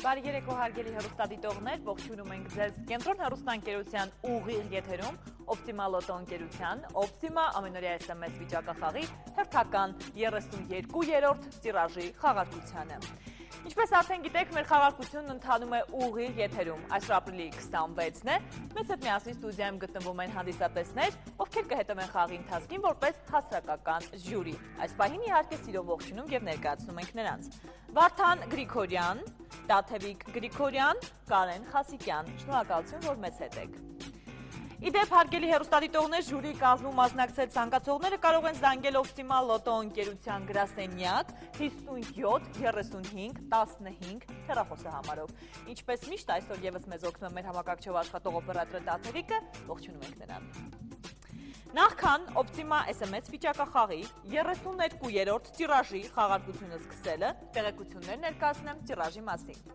Բարի երեկո հարգելի հեռուստադիտողներ, ողջունում ենք ձեզ Կենտրոն հեռուստաընկերության ուղիղ եթերում Optima Lotto ընկերության Optima ամենօրյա SMS վիճակախաղի հերթական 32-րդ տիրաժի խաղարկությանը։ Ինչպես արդեն գիտեք, մեր խաղարկությունն ընթանում է ուղիղ եթերում, այսօր ապրիլի 26-ն է, մեզ հետ միասին ստուդիայում գտնվում են հանդիսատեսներ, ովքեր կհետևեն խաղի ընթացքին որպես հասարակական ժյուրի։ Այս պահին իհարկե սիրով ողջունում եւ ներկայացնում ենք նրանց։ Վարդան Գրիգորյան, Տաթևիկ Գրիգորյան, Կարեն Խասիկյան, շնորհակալություն, որ մեզ հետ եք։ Իդեպ հարգելի հեռուստադիտողներ, ժյուրի կազմում մասնակցել ցանկացողները կարող են զանգել Optima Lotto ընկերության գրասենյակ 57 35 15 հեռախոսահամարով։ Ինչպես միշտ այսօր եւս մեզ օգնում է մեր համակարգչով աշխատող օպերատոր Տաթևիկը, ողջունում ենք նրան։ Նախքան Optima SMS վիճակախաղի 32-րդ տիրաժի խաղարկությունը սկսելը, տեղեկություններ ներկայացնեմ տիրաժի մասին։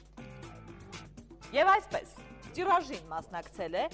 Եվ այսպես, տիրաժին մասնակցել է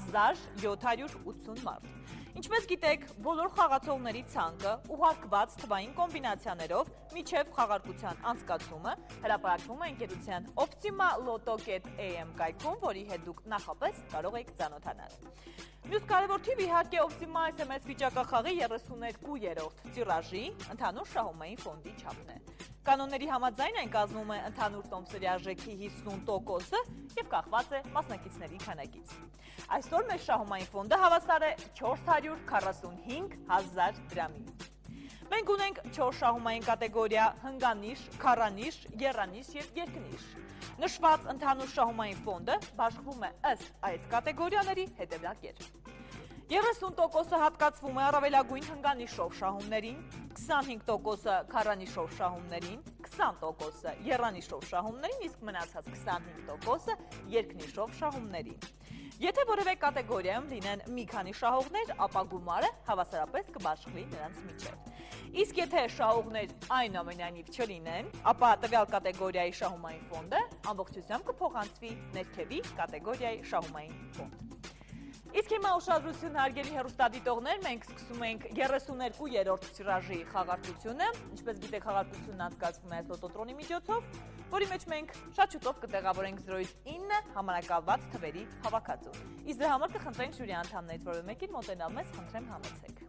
1780 մարդ։ Ինչպես գիտեք, բոլոր խաղացողների ցանկը ուղարկված թվային կոմբինացիաներով միջև խաղարկության անցկացումը հրապարակվում է ընկերության optimalotto.am կայքում, որի հետ դուք նախապես կարող եք ծանոթանալ։ Մյուս կարևոր թիվ իհարկե Optima SMS վիճակախաղի 32-րդ տիրաժի ընդհանուր շահումային ֆոնդի չափն է։ Կանոնների համաձայն այն կազմում է ընդհանուր տոմսերի արժեքի 50%-ը եւ կախված է մասնակիցների քանակից։ Այսօր մեր շահումային ֆոնդը հավասար է 445 000 դրամի։ Մենք ունենք 4 շահումային կատեգորիա՝ հնգանիշ, քառանիշ, եռանիշ եւ երկնիշ։ Նշված ընդհանուր շահումային ֆոնդը բաշխվում է ըստ այդ կատեգորիաների հետևյալ 30%-ը հատկացվում է առավելագույն հնգանիշով շահումներին, 25%-ը քառանիշով շահումներին, 20%-ը եռանիշով շահումներին, իսկ մնացած 25%-ը երկնիշով շահումներին։ Եթե որևէ կատեգորիայում լինեն մի քանի շահողներ, ապա գումարը հավասարապես կբաշխվի նրանց միջև։ Իսկ եթե շահողներ այնուամենայնիվ չլինեն, ապա տվյալ կատեգորիայի շահումային ֆոնդը ամբողջությամբ կփոխանցվի ներքևի կատեգորիայի շահումային ֆոնդ։ Իսկ հիմա ուշադրություն հարգելի հեռուստադիտողներ, մենք սկսում ենք 32-րդ տիրաժի խաղարկությունը, ինչպես գիտեք, խաղարկությունն անցկացվում է այս լոտոտրոնի միջոցով, որի մեջ մենք շատ շուտով կտեղավորենք 0-ից 9 համարակալված թվերի հավաքածու։ Իսկ դրա համար կխնդրենք ժյուրի անդամներից որևէ մեկին մոտենալ մեզ, խնդրեմ համեցեք։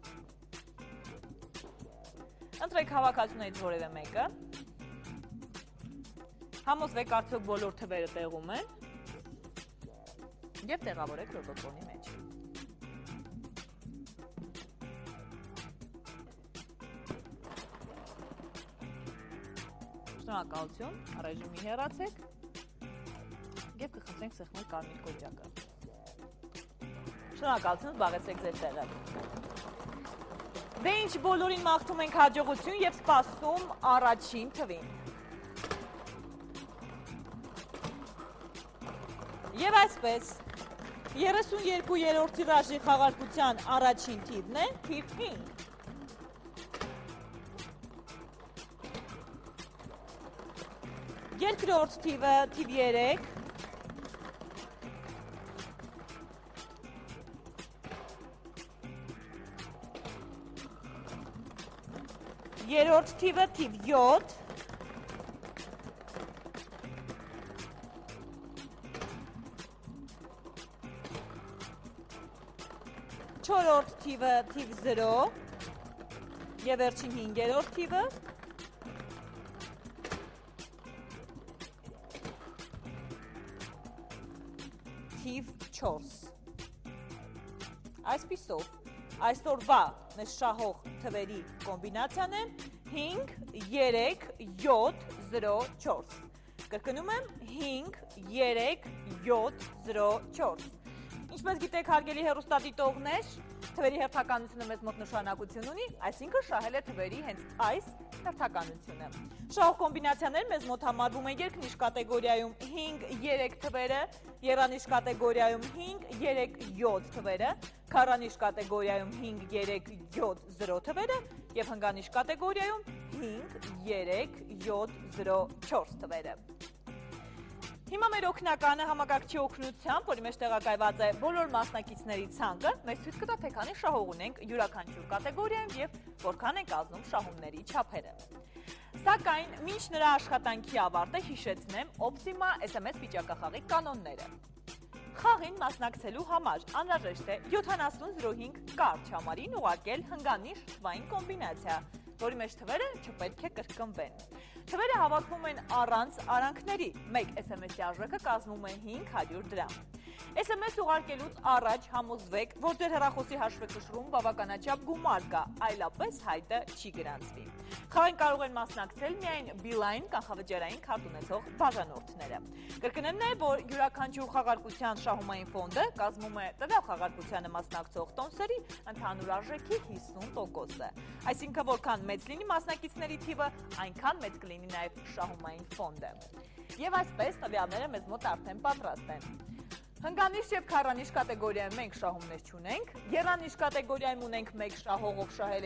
Ընտրեք հավաքածուներից որևէ մեկը։ Համոզվեք արդյոք բոլոր թվերը տեղում են և տեղավորեք լոտոտրոնի մեջ։ Շնորհակալություն, ռեժիմի հեռացեք և կխնդրենք սեղմել կարմիր կոճակը։ Շնորհակալություն, զբաղեցրեք ձեր տեղը։ Դե ինչ, բոլորին մաղթում ենք հաջողություն և սպասում առաջին թվին։ Եվ այսպես, 32-րդ տիրաժի խաղարկության առաջին թիվն է թիվ 5։ Երկրորդ թիվը թիվ 3։ Երրորդ թիվը թիվ 7։ Չորրորդ թիվը թիվ 0 և վերջին 5-րդ թիվը թիվ 4։ Այսպիսով, այսօրվա մեզ շահող թվերի կոմբինացիան է 5, 3, 7, 0, 4։ Կրկնում եմ 5, 3, 7, 0, 4։ Ինչպես գիտեք, հարգելի հեռուստադիտողներ, թվերի հերթականությունը մեզ մոտ նշանակություն ունի, այսինքն շահել է թվերի հենց այս հերթականությունը։ Շահող կոմբինացիաներ մեզ մոտ համարվում են երկնիշ կատեգորիայում 5, 3 թվերը, եռանիշ կատեգորիայում 5, 3, 7 թվերը, քառանիշ կատեգորիայում 5, 3, 7, 0 թվերը և հնգանիշ կատեգորիայում 5, 3, 7, 0, 4 թվերը։ Հիմա մեր օգնականը համակարգչի օգնությամբ, որի մեջ տեղակայված է բոլոր մասնակիցների ցանկը, մեզ ցույց կտա, թե քանի շահող ունենք յուրաքանչյուր կատեգորիայում և որքան են կազմում շահումների չափերը։ Սակայն մինչ նրա աշխատանքի ավարտը հիշեցնեմ Optima SMS վիճակախաղի կանոնները։ Խաղին մասնակցելու համար անհրաժեշտ է 7005 կարճ համարին ուղարկել հնգանիշ թվային կոմբինացիա, որի մեջ թվերը չպետք է կրկնվեն։ Թվերը հավաքվում են առանց արանքների, մեկ SMS-ի արժեքը կազմում է 500 դրամ։ SMS ուղարկելուց առաջ համոզվեք, որ ձեր հեռախոսի հաշվեկշռում բավականաչափ գումար կա, այլապես հայտը չի գրանցվի։ Խաղին կարող են մասնակցել միայն Beeline կանխավճարային քարտ ունեցող բաժանորդները։ Կրկնեմ նաև, որ յուրաքանչյուր խաղարկության շահումային ֆոնդը կազմում է տվյալ խաղարկությանը մասնակցող տոմսերի ընդհանուր արժեքի 50%-ը։ Այսինքն, որքան մեծ լինի մասնակիցների թիվը, այնքան մեծ կլինի նաև շահումային ֆոնդը։ Եվ այսպես տվյալները մեզ մոտ արդեն պատրաստ են։ Հնգանիշ և քառանիշ կատեգորիայում մենք շահումներ չունենք, եռանիշ կատեգորիայում ունենք մեկ շահողով շահել է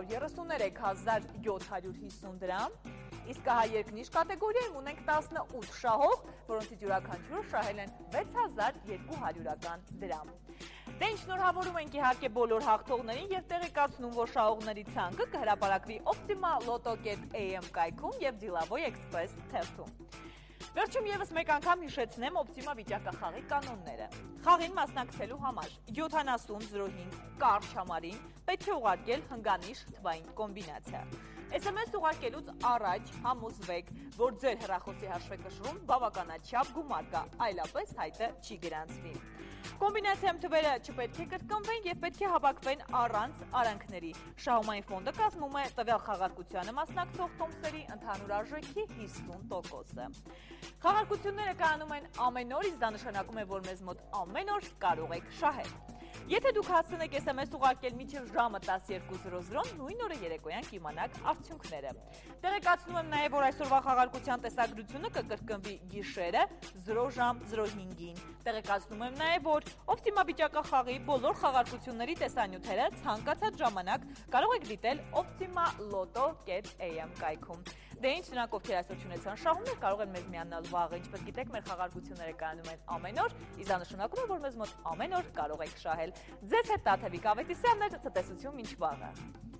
333,750 դրամ, իսկ հա երկնիշ կատեգորիայում ունենք 18 շահող, որոնցից յուրաքանչյուրը շահել են 6200 դրամ։ Դե ինչ շնորհավորում ենք իհարկե բոլոր հաղթողներին և տեղեկացնում, որ շահողների ցանկը կհրապարակվի optimalotto.am կայքում և Dealavoy Express թերթում։ Վերջում ևս մեկ անգամ հիշեցնեմ Optima վիճակախաղի կանոնները։ Խաղին մասնակցելու համար 7005 կարճ համարին պետք է ուղարկել հնգանիշ թվային կոմբինացիա։ SMS ուղարկելուց առաջ համոզվեք, որ ձեր հեռախոսի հաշվեկշռում բավականաչափ գումար կա, այլապես հայտը չի գրանցվի։ Կոմբինացիայում թվերը չպետք է կրկնվեն և պետք է հավաքվեն առանց արանքների։ Շահումային ֆոնդը կազմում է տվյալ խաղարկությանը մասնակցող տոմսերի ընդհանուր արժեքի 50%-ը։ Խաղարկությունները կայանում են ամեն օր, իսկ դա նշանակում է, որ մեզ մոտ ամեն օր կարող եք շահել։ Եթե դուք հասցնեք SMS ուղարկել մինչև ժամը 12:00, նույն օրը երեկոյան կիմանաք արդյունքները։ Տեղեկացնում եմ նաև, որ այսօրվա խաղարկության տեսագրությունը կկրկնվի գիշերը 0:05-ին։ Տեղեկացնում եմ նաև, որ Optima վիճակախաղի բոլոր խաղարկությունների տեսանյութերը ցանկացած ժամանակ կարող եք դիտել optimalotto.am կայքում։ Դե ինչ, նրանք ովքեր այսօր չունեցան շահումներ, կարող են մեզ միանալ վաղը, ինչպես գիտեք, մեր խաղարկությունները կայանում են ամեն օր, իսկ դա նշանակում է, որ մեզ մոտ ամեն օր կարող եք շահել։ Ձեզ հետ Տաթևիկ Ավետիսյանն էր, ցտեսություն մինչ վաղը։